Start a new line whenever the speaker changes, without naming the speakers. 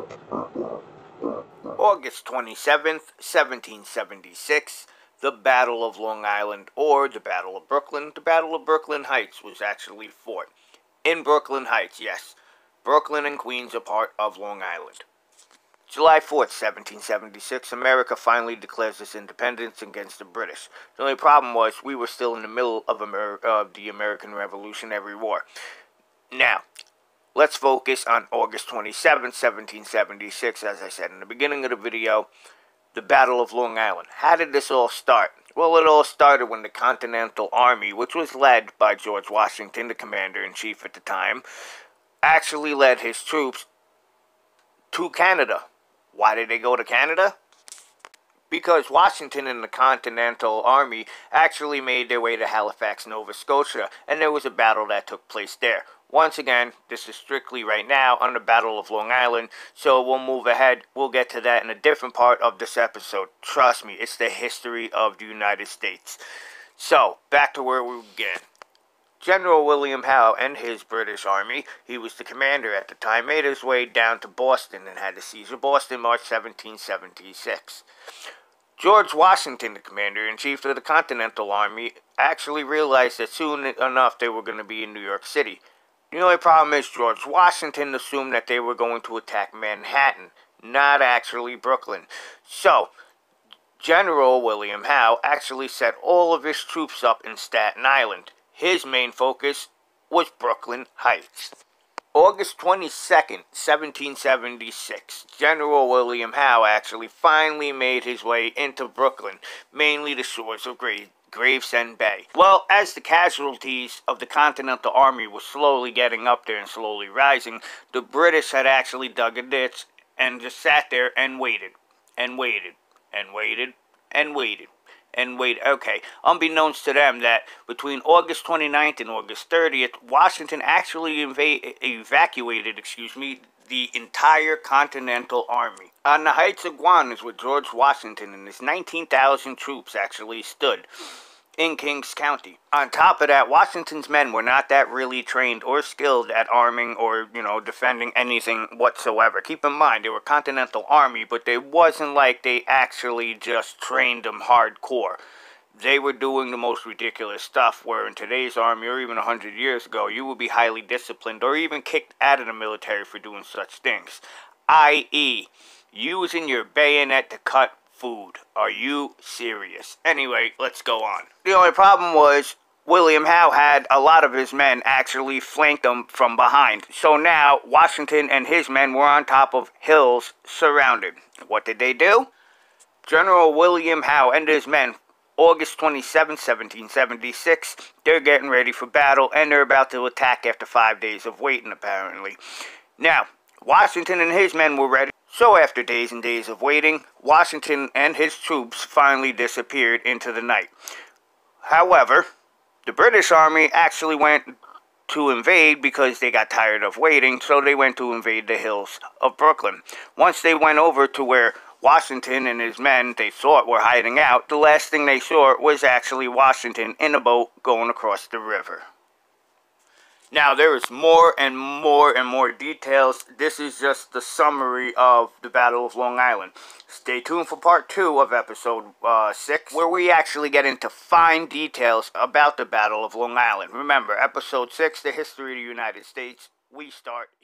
August 27th, 1776, the Battle of Long Island, or the Battle of Brooklyn. The Battle of Brooklyn Heights was actually fought. In Brooklyn Heights, yes. Brooklyn and Queens are part of Long Island. July 4th, 1776, America finally declares its independence against the British. The only problem was we were still in the middle of the American Revolutionary War. Now, let's focus on August 27th, 1776, as I said in the beginning of the video, the Battle of Long Island. How did this all start? Well, it all started when the Continental Army, which was led by George Washington, the commander-in-chief at the time, actually led his troops to Canada. Why did they go to Canada? Because Washington and the Continental Army actually made their way to Halifax, Nova Scotia, and there was a battle that took place there. Once again, this is strictly right now on the Battle of Long Island, so we'll move ahead. We'll get to that in a different part of this episode. Trust me, it's the history of the United States. So, back to where we began. General William Howe and his British Army, he was the commander at the time, made his way down to Boston and had to seize Boston March 1776. George Washington, the commander-in-chief of the Continental Army, actually realized that soon enough they were going to be in New York City. The only problem is George Washington assumed that they were going to attack Manhattan, not actually Brooklyn. So, General William Howe actually set all of his troops up in Staten Island. His main focus was Brooklyn Heights. August 22nd, 1776, General William Howe actually finally made his way into Brooklyn, mainly the shores of Gravesend Bay. Well, as the casualties of the Continental Army were slowly getting up there and slowly rising, the British had actually dug a ditch and just sat there and waited, and waited, and waited, and waited. And wait, okay, unbeknownst to them that between August 29th and August 30th, Washington actually evacuated, the entire Continental Army. On the Heights of Guam is where George Washington and his 19,000 troops actually stood in Kings County. On top of that, Washington's men were not that really trained or skilled at arming or, defending anything whatsoever. Keep in mind, they were Continental Army, but it wasn't like they actually just trained them hardcore. They were doing the most ridiculous stuff, where in today's army, or even 100 years ago, you would be highly disciplined or even kicked out of the military for doing such things. I.e., using your bayonet to cut food. Are you serious? Anyway, let's go on. The only problem was William Howe had a lot of his men actually flanked them from behind. So now Washington and his men were on top of hills surrounded. What did they do? General William Howe and his men, August 27, 1776, they're getting ready for battle and they're about to attack after 5 days of waiting apparently. Now, Washington and his men were ready. So after days and days of waiting, Washington and his troops finally disappeared into the night. However, the British Army actually went to invade because they got tired of waiting, so they went to invade the hills of Brooklyn. Once they went over to where Washington and his men, they thought, were hiding out, the last thing they saw was actually Washington in a boat going across the river. Now, there is more and more and more details. This is just the summary of the Battle of Long Island. Stay tuned for part 2 of episode 6, where we actually get into fine details about the Battle of Long Island. Remember, episode 6, the history of the United States, we start